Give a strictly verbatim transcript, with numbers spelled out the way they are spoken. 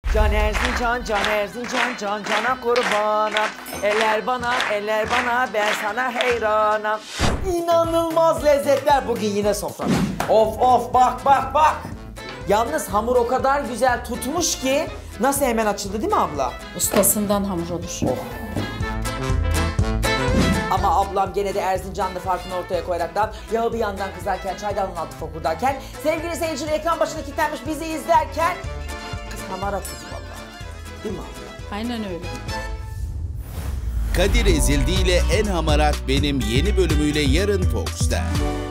Can Erzincan, Can Erzincan, Can Can'a kurbanım. Eller bana, eller bana, ben sana heyranım. İnanılmaz lezzetler bugün yine sofrada. Of of, bak bak bak. Yalnız hamur o kadar güzel tutmuş ki nasıl hemen açıldı değil mi abla? Ustasından hamur olur. Oh. Ama ablam gene de Erzincanlı farkını ortaya koyaraktan yağı bir yandan kızarken, çaydanlığın altı fokurdarken, sevgili seyirciler ekran başına kilitlenmiş bizi izlerken kız hamaratız vallahi. Değil mi abla? Aynen öyle. Kadir Ezildi ile En Hamarat Benim yeni bölümüyle yarın Fox'ta.